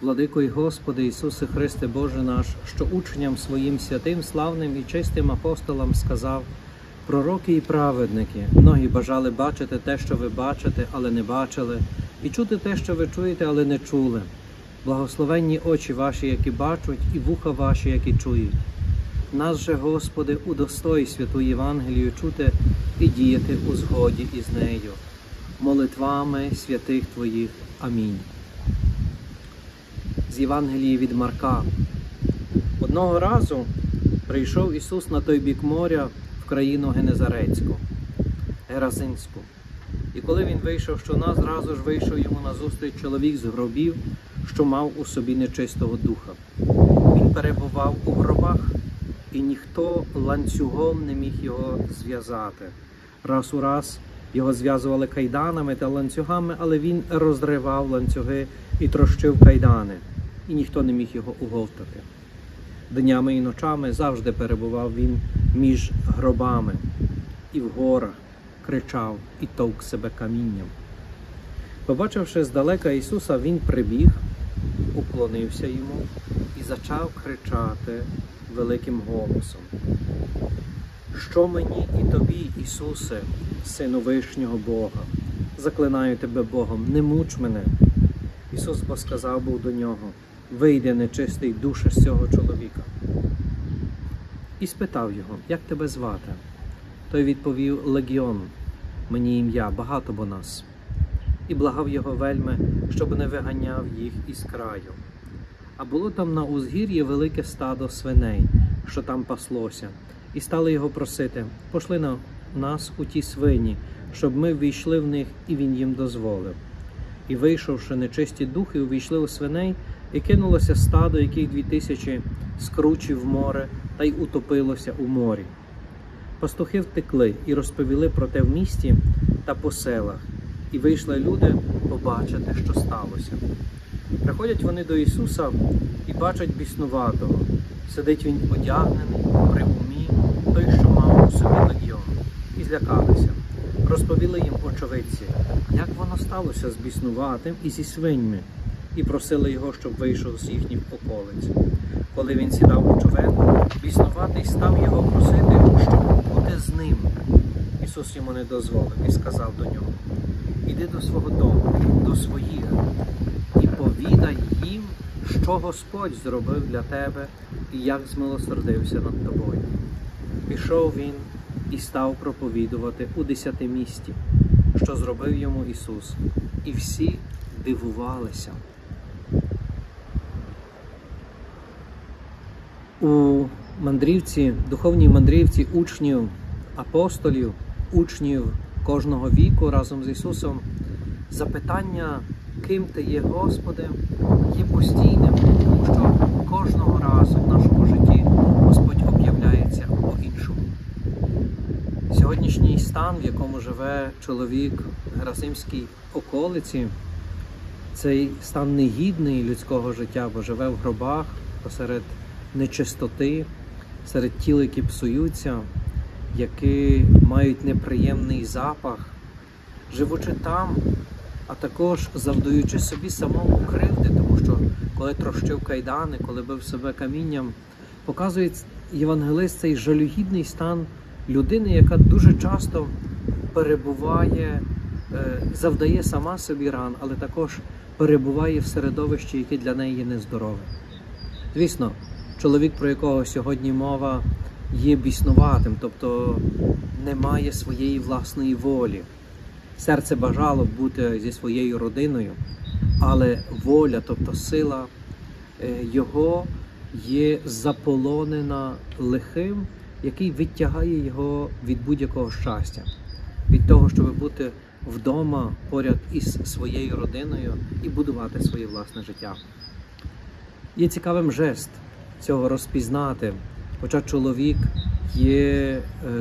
Владико й Господи Ісусе Христе Боже наш, що учням своїм святим, славним і чистим апостолам сказав: пророки і праведники, многі бажали бачити те, що ви бачите, але не бачили, і чути те, що ви чуєте, але не чули. Благословенні очі ваші, які бачать, і вуха ваші, які чують. Нас же, Господи, удостой святу Євангелію чути і діяти у згоді із нею. Молитвами святих Твоїх. Амінь. З Євангелії від Марка. Одного разу прийшов Ісус на той бік моря в країну Генезарецьку, Геразинську. І коли Він вийшов з човна, зразу ж вийшов йому назустріч чоловік з гробів, що мав у собі нечистого духа. Він перебував у гробах, і ніхто ланцюгом не міг його зв'язати. Раз у раз його зв'язували кайданами та ланцюгами, але він розривав ланцюги і трощив кайдани, і ніхто не міг його уговтати. Днями і ночами завжди перебував він між гробами і в горах кричав і товк себе камінням. Побачивши здалека Ісуса, він прибіг, уклонився йому і почав кричати великим голосом: «Що мені і тобі, Ісусе, Сину Вишнього Бога? Заклинаю тебе Богом, не муч мене!» Ісус бо сказав був до нього: «Вийди, нечистий душе з цього чоловіка». І спитав його: «Як тебе звати?» Той відповів: «Легіон, мені ім'я, багато бо нас». І благав його вельми, щоб не виганяв їх із краю. А було там на узгір'ї велике стадо свиней, що там паслося, і стали його просити: «Пошли на нас у ті свині, щоб ми ввійшли в них», і він їм дозволив. І вийшовши, нечисті духи увійшли у свиней, і кинулося стадо, яких 2000, скручів в море, та й утопилося у морі. Пастухи втекли і розповіли про те в місті та по селах, і вийшли люди побачити, що сталося. Приходять вони до Ісуса і бачать біснуватого. Сидить він одягнений, при умі, той, що мав у собі легіон. І злякалися. Розповіли їм очевидці, як воно сталося з біснуватим і зі свиньми, і просили його, щоб вийшов з їхніх околиць. Коли він сідав у човен, біснуватий став його просити, щоб бути з ним. Ісус йому не дозволив і сказав до нього: «Іди до свого дому, до своїх, і повідай їм, що Господь зробив для тебе і як змилосердився над тобою». Пішов він і став проповідувати у 10 місті, що зробив йому Ісус, і всі дивувалися. У мандрівці, духовній мандрівці учнів апостолів, учнів кожного віку разом з Ісусом, запитання «Ким ти є, Господи?», є постійним, тому що кожного разу в нашому житті Господь об'являється по-іншому. Сьогоднішній стан, в якому живе чоловік в Геразимській околиці, цей стан негідний людського життя, бо живе в гробах, посеред нечистоти, серед тіл, які псуються, які мають неприємний запах. Живучи там, а також завдаючи собі самому кривди, тому що коли трощив кайдани, коли бив себе камінням, показує євангелист цей жалюгідний стан людини, яка дуже часто перебуває, завдає сама собі ран, але також перебуває в середовищі, яке для неї є нездорове. Звісно, чоловік, про якого сьогодні мова, є біснуватим, тобто не має своєї власної волі. Серце бажало бути зі своєю родиною, але воля, тобто сила його є заполонена лихим, який відтягає його від будь-якого щастя, від того, щоб бути вдома поряд із своєю родиною і будувати своє власне життя. Є цікавим жест цього розпізнати, хоча чоловік є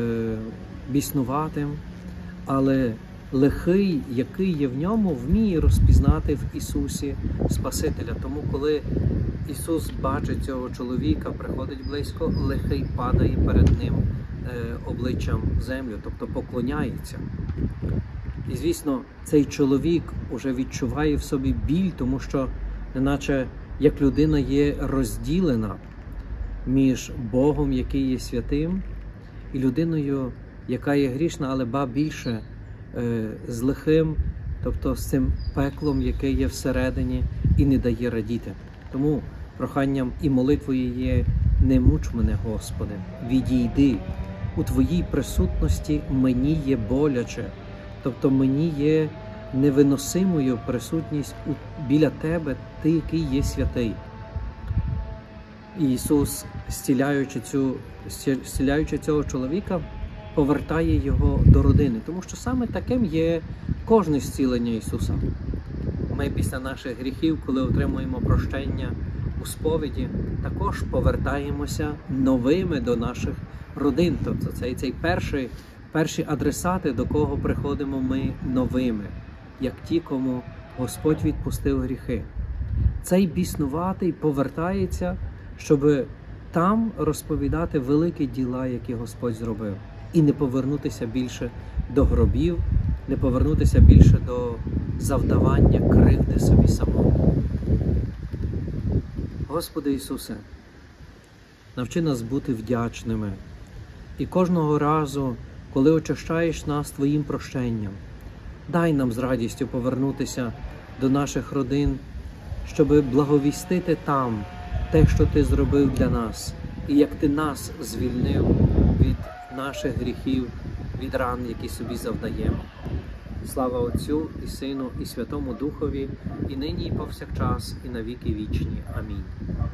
біснуватим, але лихий, який є в ньому, вміє розпізнати в Ісусі Спасителя. Тому коли Ісус бачить цього чоловіка, приходить близько, лихий падає перед ним обличчям в землю, тобто поклоняється. І, звісно, цей чоловік уже відчуває в собі біль, тому що неначе як людина є розділена між Богом, який є святим, і людиною, яка є грішна, але ба більше з лихим, тобто з цим пеклом, яке є всередині і не дає радіти. Тому проханням і молитвою є: не муч мене, Господи, відійди. У Твоїй присутності мені є боляче, тобто мені є невиносимою присутність біля Тебе, Ти, який є святий. І Ісус, зціляючи цього чоловіка, повертає його до родини, тому що саме таким є кожне зцілення Ісуса. Ми після наших гріхів, коли отримуємо прощення у сповіді, також повертаємося новими до наших родин. Тобто це перші адресати, до кого приходимо ми новими, як ті, кому Господь відпустив гріхи. Цей біснуватий повертається, щоб там розповідати великі діла, які Господь зробив, і не повернутися більше до гробів, не повернутися більше до завдавання кривди собі самому. Господи Ісусе, навчи нас бути вдячними. І кожного разу, коли очищаєш нас Твоїм прощенням, дай нам з радістю повернутися до наших родин, щоб благовістити там те, що Ти зробив для нас, і як Ти нас звільнив від наших гріхів, від ран, які собі завдаємо. Слава Отцю і Сину і Святому Духові, і нині, і повсякчас, і на віки вічні. Амінь.